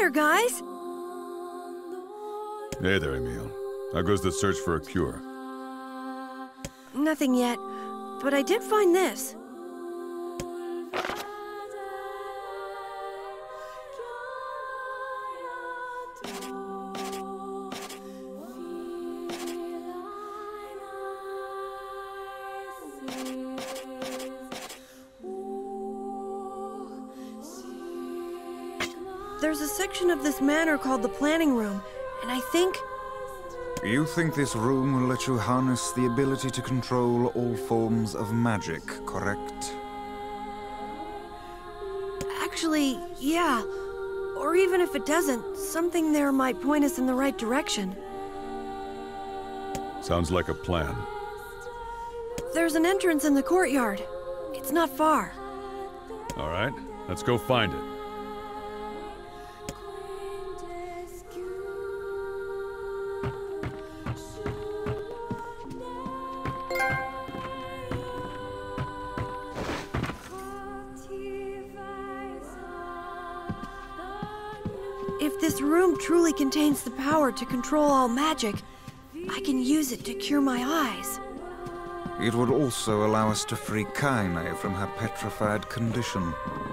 there, guys! Hey there, Emil. How goes the search for a cure? Nothing yet, but I did find this. There's a section of this manor called the planning room, and I think... You think this room will let you harness the ability to control all forms of magic, correct? Actually, yeah. Or even if it doesn't, something there might point us in the right direction. Sounds like a plan. There's an entrance in the courtyard. It's not far. All right, let's go find it. If this room truly contains the power to control all magic, I can use it to cure my eyes. It would also allow us to free Kaine from her petrified condition.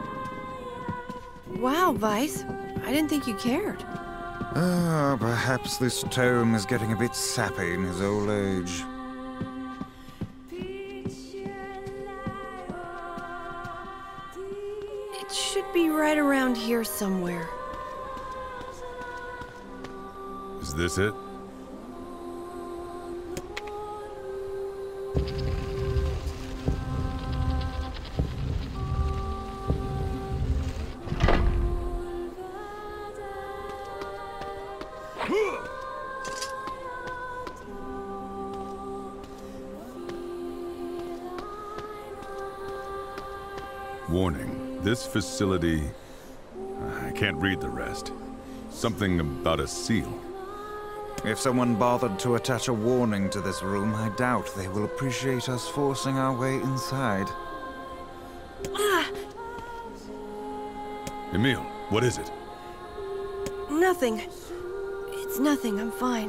Wow, Weiss. I didn't think you cared. Perhaps this tome is getting a bit sappy in his old age. It should be right around here somewhere. Is this it? Warning, this facility... I can't read the rest. Something about a seal. If someone bothered to attach a warning to this room, I doubt they will appreciate us forcing our way inside. Emil, what is it? Nothing. It's nothing, I'm fine.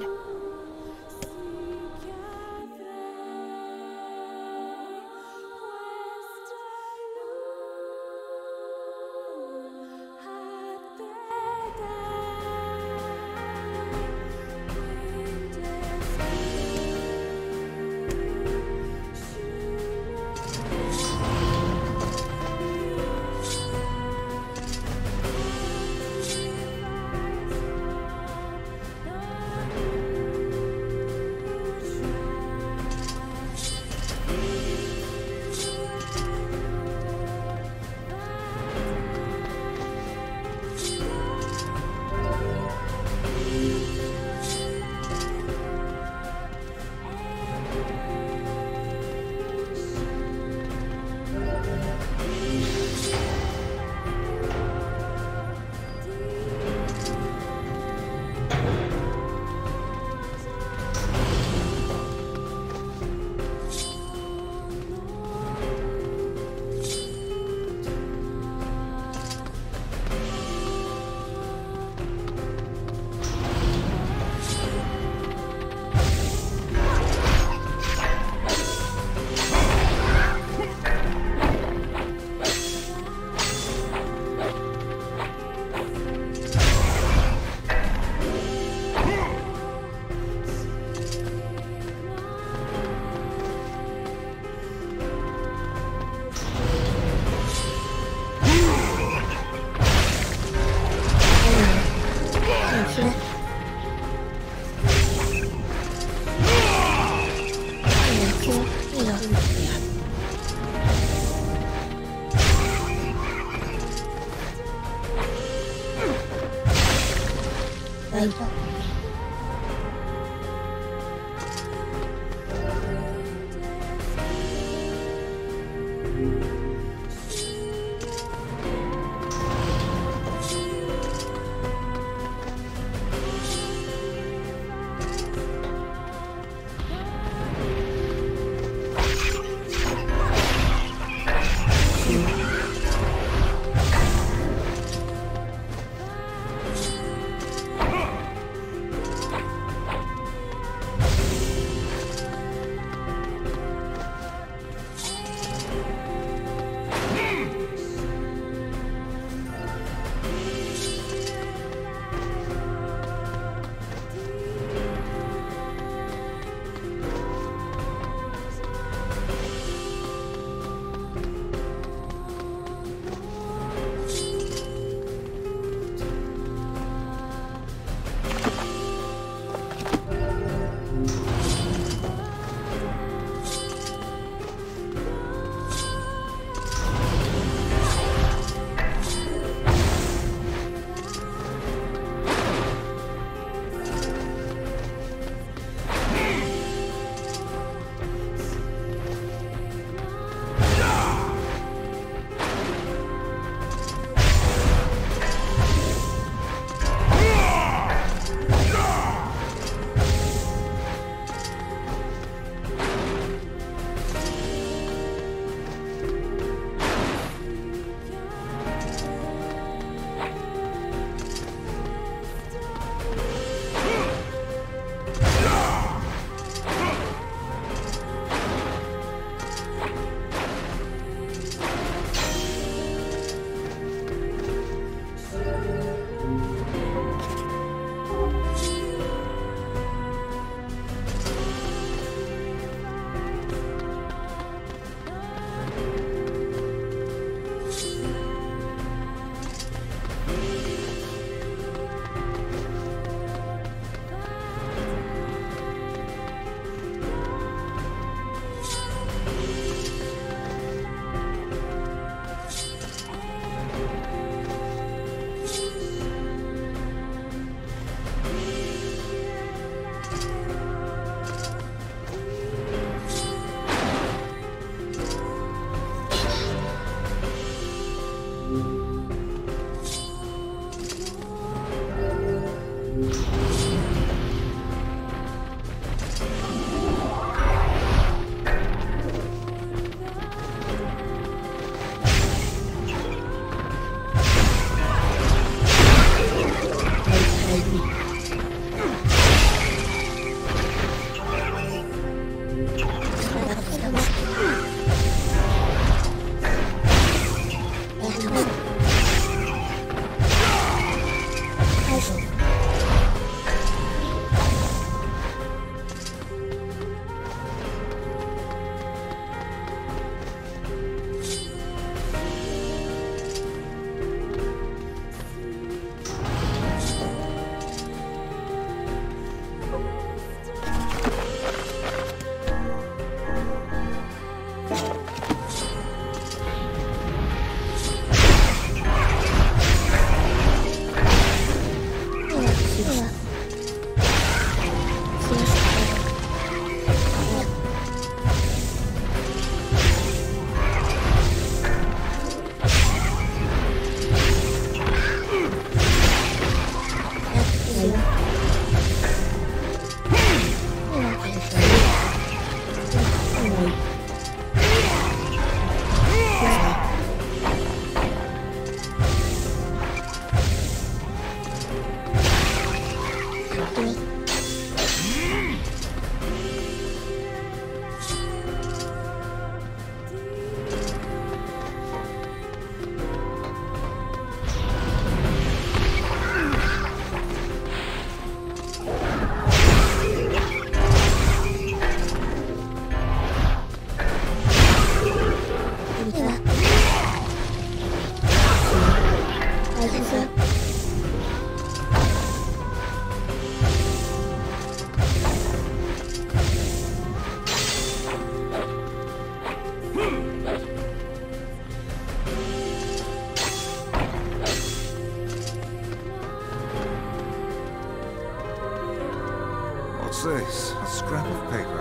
What's this? A scrap of paper.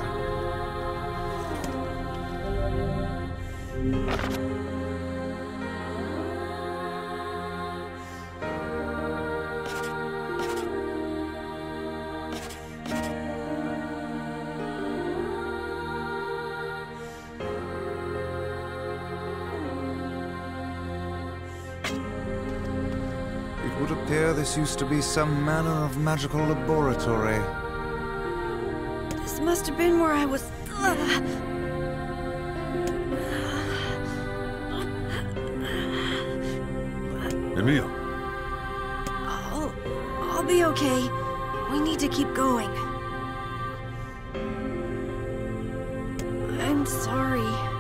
It would appear this used to be some manner of magical laboratory. This must have been where I was... Emil. I'll be okay. We need to keep going. I'm sorry.